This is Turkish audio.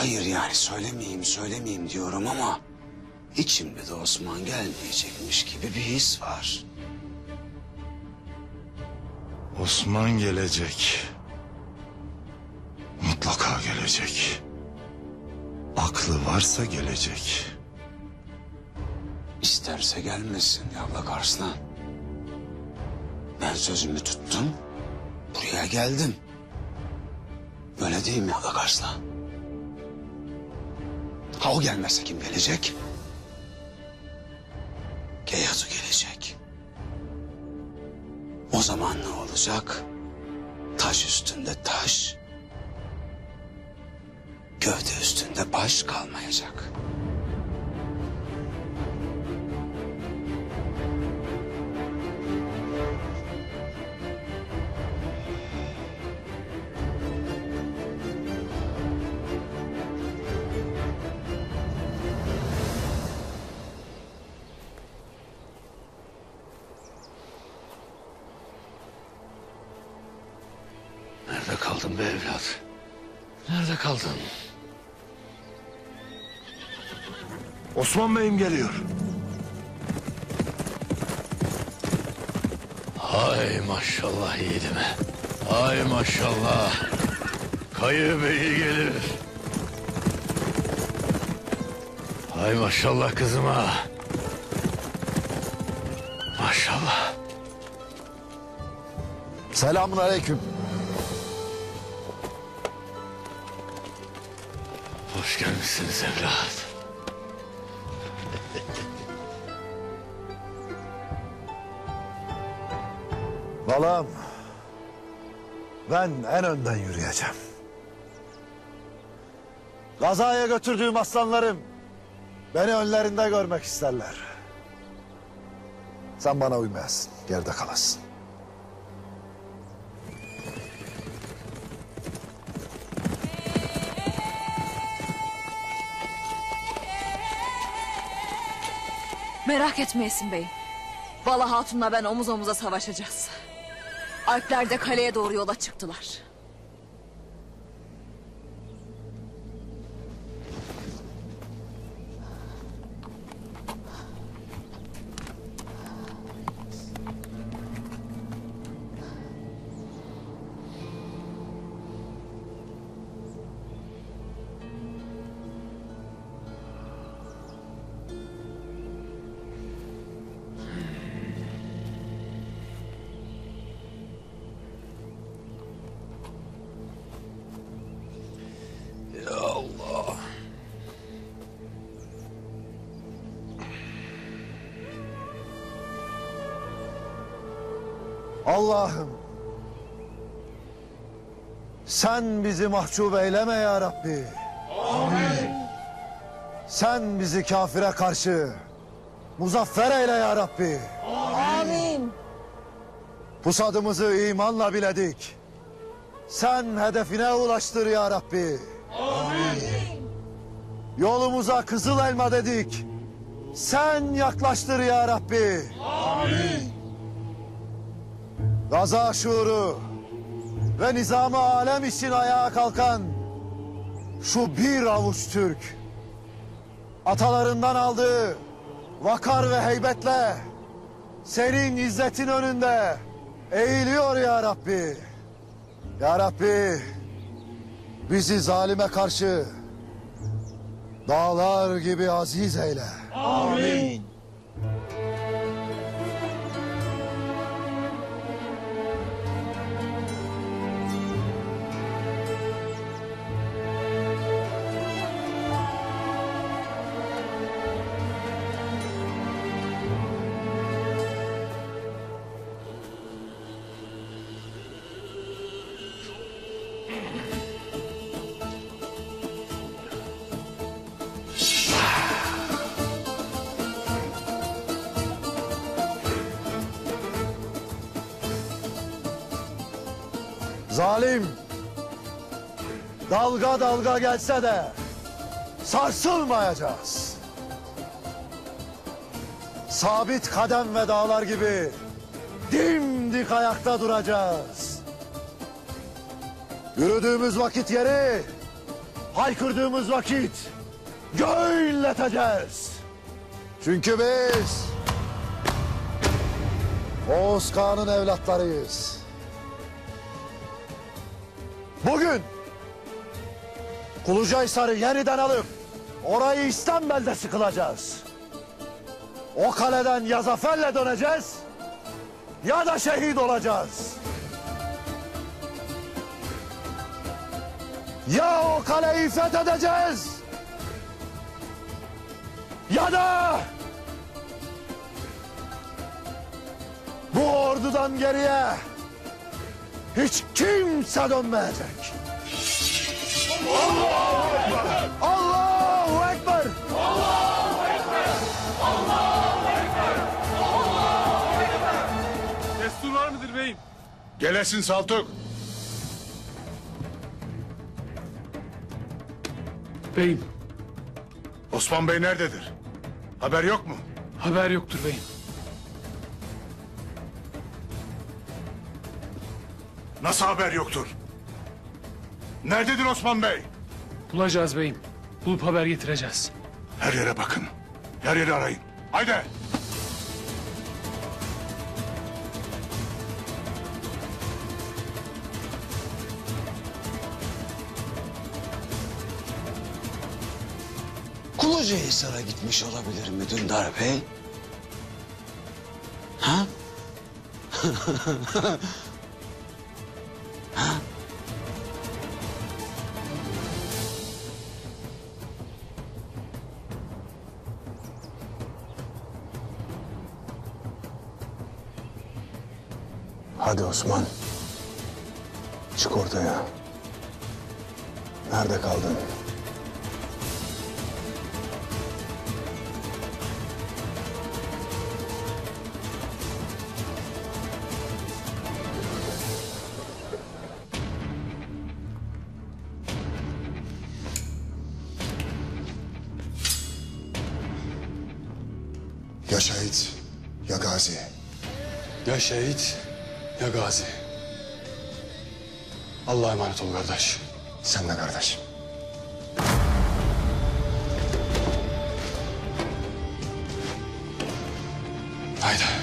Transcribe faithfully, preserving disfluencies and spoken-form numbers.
Hayır yani söylemeyeyim söylemeyeyim diyorum ama... ...içimde de Osman gelmeyecekmiş gibi bir his var. Osman gelecek. Mutlaka gelecek. Aklı varsa gelecek. İsterse gelmesin Yavlak Arslan. Ben sözümü tuttum, buraya geldim. Böyle değil mi Yavlak Arslan? Ha o gelmezse kim gelecek? Geyazı gelecek. O zaman ne olacak? Taş üstünde taş, gövde üstünde baş kalmayacak. Nerede kaldın be evlat? Nerede kaldın? Osman Bey'im geliyor. Hay maşallah yiğidime. Hay maşallah. Kayı beyi gelir. Hay maşallah kızıma. Maşallah. Selamun aleyküm. Hoş gelmişsiniz evlat. Balam, ben en önden yürüyeceğim. Gazaya götürdüğüm aslanlarım beni önlerinde görmek isterler. Sen bana uymayasın, geride kalasın. Merak etmeyesin beyim. Bala Hatun'la ben omuz omuza savaşacağız. Alpler de kaleye doğru yola çıktılar. Ya Allah. Allah'ım, sen bizi mahcup eyleme ya Rabbi. Amin. Sen bizi kafire karşı muzaffer eyle ya Rabbi. Amin. Pusadımızı imanla biledik. Sen hedefine ulaştır ya Rabbi. Amin. Yolumuza kızıl elma dedik. Sen yaklaştır ya Rabbi. Amin. Gaza şuuru ve nizam-ı alem için ayağa kalkan şu bir avuç Türk atalarından aldığı vakar ve heybetle senin izzetin önünde eğiliyor ya Rabbi. Ya Rabbi, bizi zalime karşı dağlar gibi aziz eyle. Amin. Zalim dalga dalga gelse de sarsılmayacağız. Sabit kadem ve dağlar gibi dimdik ayakta duracağız. Yürüdüğümüz vakit yeri haykırdığımız vakit göğü inleteceğiz. Çünkü biz Oğuz Kağan'ın evlatlarıyız. Bugün Kulucahisar'ı yeniden alıp orayı İslam beldesi kılacağız. O kaleden ya zaferle döneceğiz ya da şehit olacağız. Ya o kaleyi fethedeceğiz ya da bu ordudan geriye hiç kimse dönmeyecek. Allahu Ekber! Allahu Ekber! Destur var mıdır beyim? Gelesin Saltuk. Beyim, Osman Bey nerededir? Haber yok mu? haber yoktur beyim. Nasıl haber yoktur? Nerededir Osman Bey? Bulacağız beyim. Bulup haber getireceğiz. Her yere bakın. Her yeri arayın. Haydi. Kulucahisar'a gitmiş olabilir mi Dündar Bey? Ha? Ha? Hadi Osman. Çık ortaya. Nerede kaldın? Ya şehit ya gazi. Ya şehit ya gazi. Allah'a emanet ol kardeş. Sen de kardeşim. Haydi.